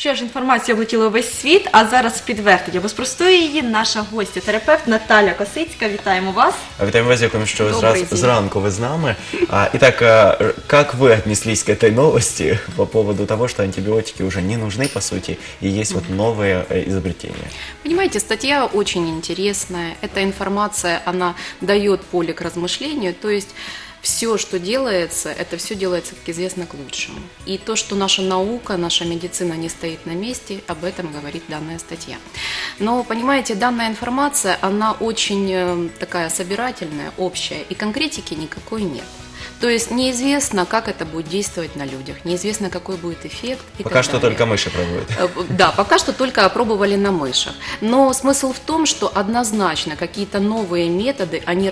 Що ж, інформація облетіла весь світ, а зараз підтвердить або спростує її наша гостя, терапевт Наталя Косицька. Вітаємо вас. Витаем вас, дякуємо, что Добрый день. зранку вы с нами. Итак, как вы отнеслись к этой новости по поводу того, что антибиотики уже не нужны, по сути, и есть вот новые изобретения? Понимаете, статья очень интересная. Эта информация, она дает поле к размышлению, то есть все, что делается, это все делается, как известно, к лучшему. И то, что наша наука, наша медицина не стоит на месте, об этом говорит данная статья. Но, понимаете, данная информация, она очень такая собирательная, общая, и конкретики никакой нет. То есть неизвестно, как это будет действовать на людях, неизвестно, какой будет эффект и Пока так что далее. только мыши пробуют. Да, пока что только опробовали на мышах. Но смысл в том, что однозначно какие-то новые методы, они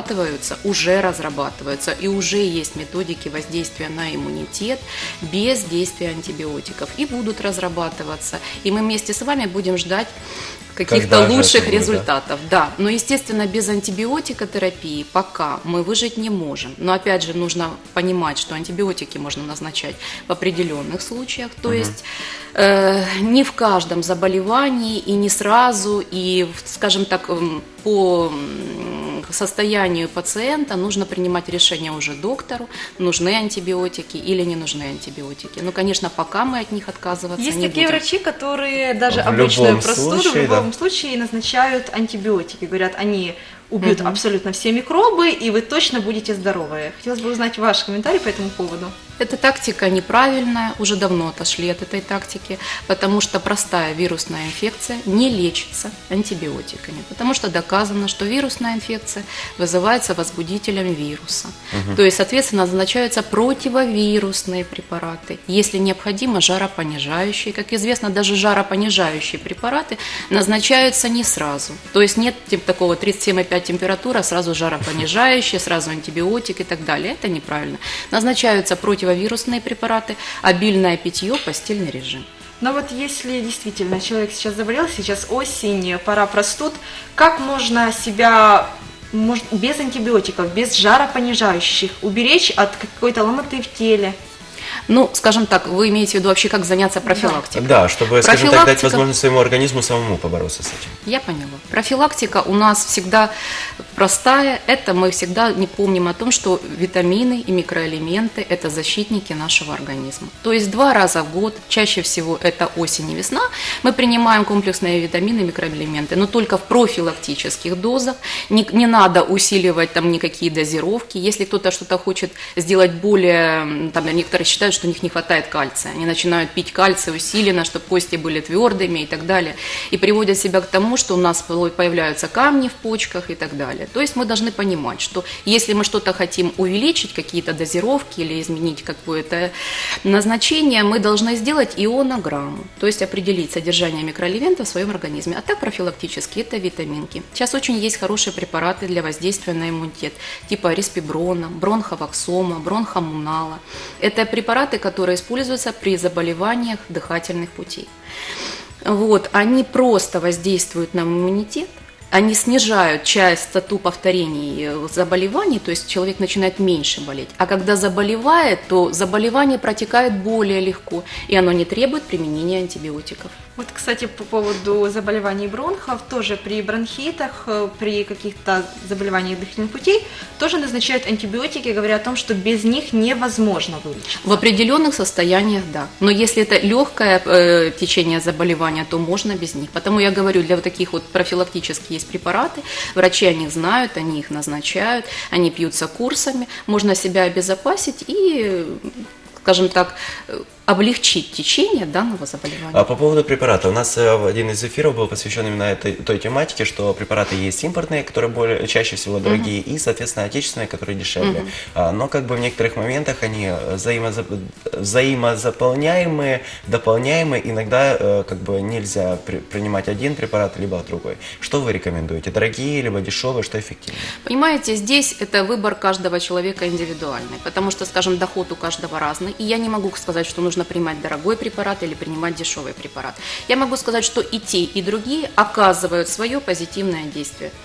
уже разрабатываются, и уже есть методики воздействия на иммунитет без действия антибиотиков. И будут разрабатываться. И мы вместе с вами будем ждать каких-то Когда же лучших это будет, результатов. Да, но, естественно, без антибиотикотерапии пока мы выжить не можем. Но, опять же, нужно понимать, что антибиотики можно назначать в определенных случаях, то есть не в каждом заболевании и не сразу, и, скажем так, по состоянию пациента нужно принимать решение уже доктору, нужны антибиотики или не нужны антибиотики. Ну, конечно, пока мы от них отказываться Есть не такие будем. врачи, которые даже В обычную любом простуду случае, в любом случае назначают антибиотики. Говорят, они убьют абсолютно все микробы, и вы точно будете здоровы. Хотелось бы узнать ваш комментарий по этому поводу. Эта тактика неправильная, уже давно отошли от этой тактики, потому что простая вирусная инфекция не лечится антибиотиками, потому что доказано, что вирусная инфекция вызывается возбудителем вируса. То есть, соответственно, назначаются противовирусные препараты, если необходимо жаропонижающие. Как известно, даже жаропонижающие препараты назначаются не сразу. То есть нет такого 37,5 температура, сразу жаропонижающие, сразу антибиотик и так далее. Это неправильно. Назначаются противовирусные препараты, обильное питье, постельный режим. Но вот если действительно человек сейчас заболел, сейчас осень, пора простуд, как можно себя без антибиотиков, без жаропонижающих уберечь от какой-то ломоты в теле? Ну, скажем так, вы имеете в виду вообще, как заняться профилактикой? Да, чтобы, скажем так, дать Профилактика- возможность своему организму самому побороться с этим. Я поняла. Профилактика у нас всегда простая. Это мы всегда не помним о том, что витамины и микроэлементы – это защитники нашего организма. То есть 2 раза в год, чаще всего это осень и весна, мы принимаем комплексные витамины и микроэлементы, но только в профилактических дозах. Не надо усиливать там никакие дозировки. Если кто-то что-то хочет сделать более, там некоторые считают, что у них не хватает кальция. Они начинают пить кальций усиленно, чтобы кости были твердыми и так далее. И приводят себя к тому, что у нас появляются камни в почках и так далее. То есть мы должны понимать, что если мы что-то хотим увеличить, какие-то дозировки или изменить какое-то назначение, мы должны сделать ионограмму, то есть определить содержание микроэлементов в своем организме. А так профилактически это витаминки. Сейчас очень есть хорошие препараты для воздействия на иммунитет, типа респиброна, бронховаксома, бронхомунала. Это препараты, которые используются при заболеваниях дыхательных путей. Вот, они просто воздействуют на иммунитет, они снижают частоту повторений заболеваний, то есть человек начинает меньше болеть. А когда заболевает, то заболевание протекает более легко, и оно не требует применения антибиотиков. Вот, кстати, по поводу заболеваний бронхов, тоже при бронхитах, при каких-то заболеваниях дыхательных путей, тоже назначают антибиотики, говоря о том, что без них невозможно вылечить. В определенных состояниях, да. Но если это легкое течение заболевания, то можно без них. Потому я говорю, для вот таких вот профилактических есть препараты, врачи о них знают, они их назначают, они пьются курсами, можно себя обезопасить и, скажем так, облегчить течение данного заболевания. А по поводу препарата, у нас один из эфиров был посвящен именно той тематике, что препараты есть импортные, которые чаще всего дорогие, и, соответственно, отечественные, которые дешевле. Но как бы в некоторых моментах они взаимозаполняемые, дополняемые, иногда как бы нельзя принимать один препарат, либо другой. Что вы рекомендуете? Дорогие, либо дешевые, что эффективнее? Понимаете, здесь это выбор каждого человека индивидуальный, потому что, скажем, доход у каждого разный, и я не могу сказать, что нужно принимать дорогой препарат или принимать дешевый препарат. Я могу сказать, что и те, и другие оказывают свое позитивное действие.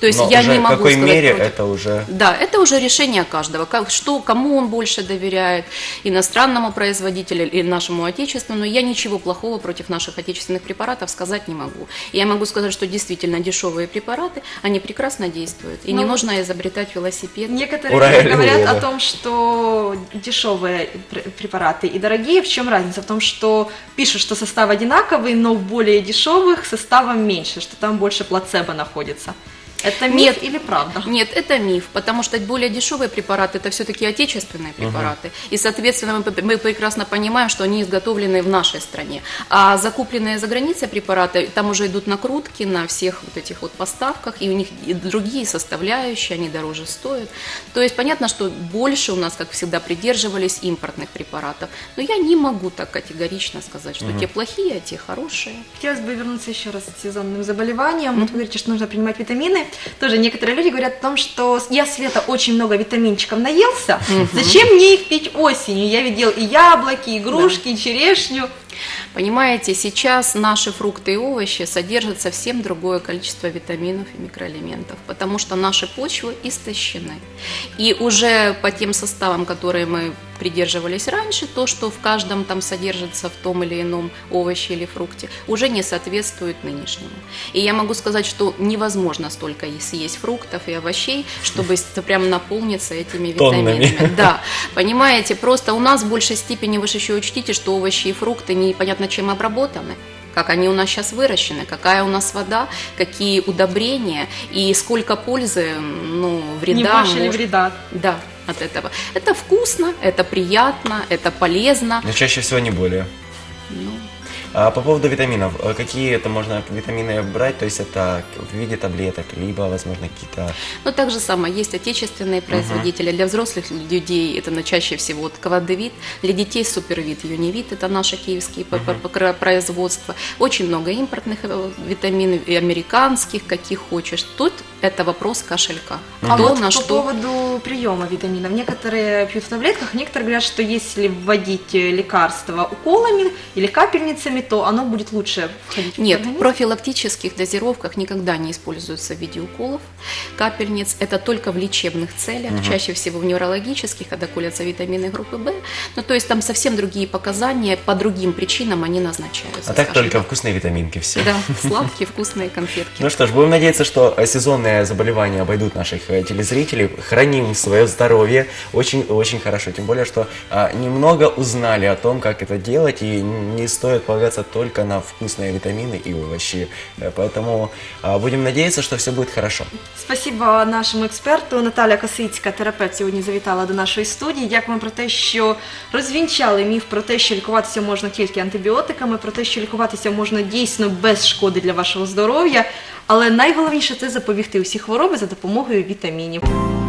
То есть Но я уже не в могу какой сказать мере против. это уже... Да, это уже решение каждого, кому он больше доверяет, иностранному производителю или нашему отечественному. Я ничего плохого против наших отечественных препаратов сказать не могу. Я могу сказать, что действительно дешевые препараты, они прекрасно действуют, и не нужно изобретать велосипед. Некоторые Ура, люди говорят аллилуйя, о да. том, что дешевые препараты и дорогие. В чем разница? В том, что пишут, что состав одинаковый, но в более дешевых составом меньше, что там больше плацебо находится. Это миф Нет. или правда? Нет, это миф, потому что более дешевые препараты – это все-таки отечественные препараты. И, соответственно, мы прекрасно понимаем, что они изготовлены в нашей стране. А закупленные за границей препараты, там уже идут накрутки на всех вот этих вот поставках, и у них и другие составляющие, они дороже стоят. То есть понятно, что больше у нас, как всегда, придерживались импортных препаратов. Но я не могу так категорично сказать, что те плохие, а те хорошие. Хотелось бы вернуться еще раз к сезонным заболеваниям. Вот вы говорите, что нужно принимать витамины. Тоже некоторые люди говорят о том, что я с лета очень много витаминчиков наелся, зачем мне их пить осенью? Я видел и яблоки, и игрушки, и черешню. Понимаете, сейчас наши фрукты и овощи содержат совсем другое количество витаминов и микроэлементов, потому что наши почвы истощены. И уже по тем составам, которые мы придерживались раньше, то, что в каждом там содержится в том или ином овоще или фрукте, уже не соответствует нынешнему. И я могу сказать, что невозможно столько съесть фруктов и овощей, чтобы прям наполниться этими Тоннами. витаминами. Да, понимаете, просто у нас в большей степени, вы же еще учтите, что овощи и фрукты непонятно чем обработаны, как они у нас сейчас выращены, какая у нас вода, какие удобрения и сколько пользы, вреда. Не больше ли вреда? Да, от этого. Это вкусно, это приятно, это полезно. Но чаще всего не более. Ну, А по поводу витаминов, какие это можно витамины брать? То есть это в виде таблеток, либо, возможно, какие-то... Но так же самое, есть отечественные производители. Для взрослых людей это чаще всего вот Квадевит, для детей Супервит, Юнивит, это наши киевские производства. Очень много импортных витаминов, и американских, каких хочешь. Тут это вопрос кошелька. А Кто вот на по что... поводу приема витаминов. Некоторые пьют в таблетках, некоторые говорят, что если вводить лекарства уколами или капельницами, то оно будет лучше входить в Нет, в организм. профилактических дозировках никогда не используются в виде уколов, капельниц. Это только в лечебных целях, чаще всего в неврологических, когда колятся витамины группы В. Ну, то есть там совсем другие показания, по другим причинам они назначаются. А так скажем только вкусные витаминки все. Да, сладкие, вкусные конфетки. Ну что ж, будем надеяться, что сезонные заболевания обойдут наших телезрителей. Храним свое здоровье. Очень хорошо. Тем более, что немного узнали о том, как это делать, и не стоит полагаться только на вкусные витамины и овощи. Поэтому будем надеяться, что все будет хорошо. Спасибо нашому експерту. Наталя Косицька, терапевт, сьогодні завітала до нашої студії. Дякуємо про те, що розвінчали міф про те, що лікуватися можна тільки антибіотиками, про те, що лікуватися можна дійсно без шкоди для вашого здоров'я. Але найголовніше – це запобігти усі хвороби за допомогою вітамінів.